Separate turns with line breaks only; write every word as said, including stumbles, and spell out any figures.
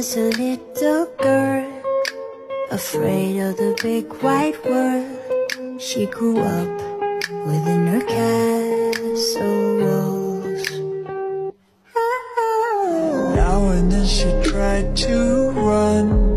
was a little girl, afraid of the big white world. She grew up within her castle walls.
Now and then she tried to run,